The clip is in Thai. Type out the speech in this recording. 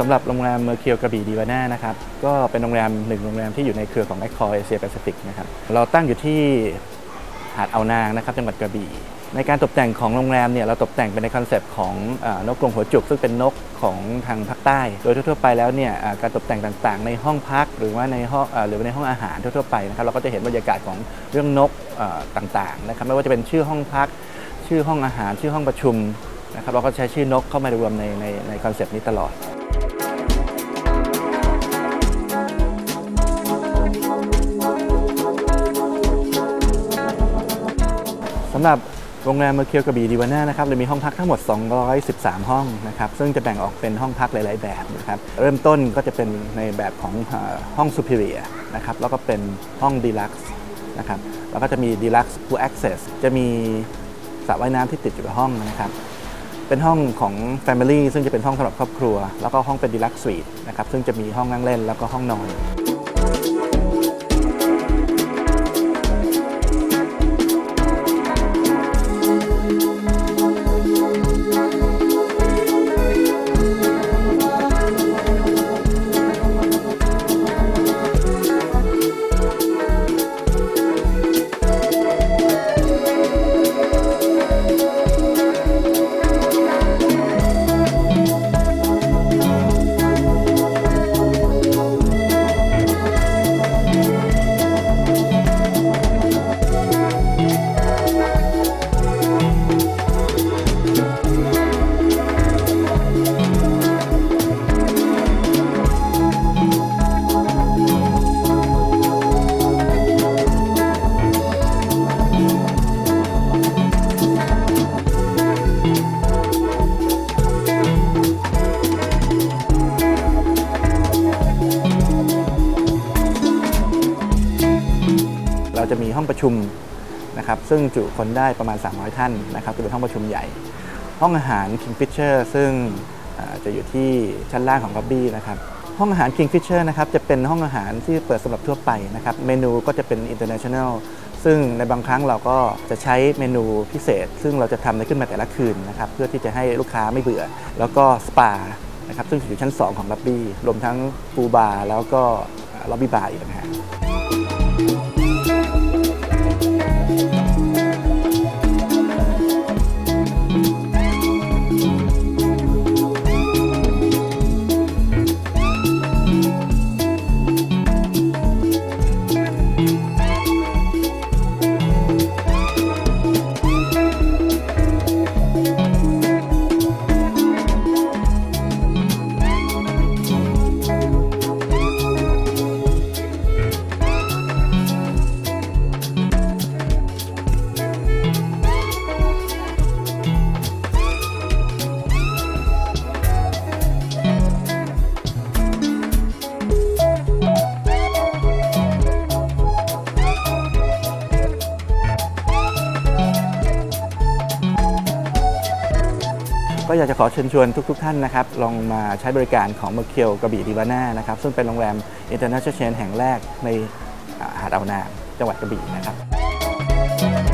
สำหรับโรงแรมเมอร์เคียวกระบี่ดีวาน่านะครับก็เป็นโรงแรมหนึ่งโรงแรมที่อยู่ในเครือของแอคคอร์เอเชียแปซิฟิกนะครับเราตั้งอยู่ที่หาดอ่าวนางนะครับจังหวัดกระบี่ในการตกแต่งของโรงแรมเนี่ยเราตกแต่งเป็นในคอนเซปต์ของนกกรงหัวจุกซึ่งเป็นนกของทางภาคใต้โดยทั่วไปแล้วเนี่ยการตกแต่งต่างๆในห้องพักหรือว่าในห้องในห้องอาหารทั่วไปนะครับเราก็จะเห็นบรรยากาศของเรื่องนกต่างๆนะครับไม่ว่าจะเป็นชื่อห้องพักชื่อห้องอาหารชื่อห้องประชุมนะครับเราก็ใช้ชื่อนกเข้ามารวมในคอนเซปต์นี้ตลอดสำหรับโรงแรมเมอร์เคียวกระบี่ดีวาน่านะครับเรามีห้องพักทั้งหมด213ห้องนะครับซึ่งจะแบ่งออกเป็นห้องพักหลายๆแบบนะครับเริ่มต้นก็จะเป็นในแบบของห้องซูเปอร์เรียนะครับแล้วก็เป็นห้องดีลักซ์นะครับแล้วก็จะมีดีลักซ์ฟูลแอคเซสจะมีสระว่ายน้ำที่ติดอยู่กับห้องนะครับเป็นห้องของ Family ซึ่งจะเป็นห้องสำหรับครอบครัวแล้วก็ห้องเป็นดีลักซ์สวีทนะครับซึ่งจะมีห้องนั่งเล่นแล้วก็ห้องนอนเราจะมีห้องประชุมนะครับซึ่งจุคนได้ประมาณ300ท่านนะครับจะเป็นห้องประชุมใหญ่ห้องอาหาร Kingfisher ซึ่งจะอยู่ที่ชั้นล่างของล็อบบี้นะครับห้องอาหาร Kingfisher นะครับจะเป็นห้องอาหารที่เปิดสำหรับทั่วไปนะครับเมนูก็จะเป็น international ซึ่งในบางครั้งเราก็จะใช้เมนูพิเศษซึ่งเราจะทำขึ้นมาแต่ละคืนนะครับเพื่อที่จะให้ลูกค้าไม่เบื่อแล้วก็สปานะครับซึ่งอยู่ชั้น2ของล็อบบี้รวมทั้งพูลบาร์แล้วก็ล็อบบี้บาร์อีกต่างหากก็อยากจะขอเชิญชวนทุกท่านนะครับลองมาใช้บริการของเมอร์เคียวกระบี่ดีวาน่านะครับซึ่งเป็นโรงแรม International Chain แห่งแรกในหาดอ่าวนางจังหวัดกระบี่นะครับ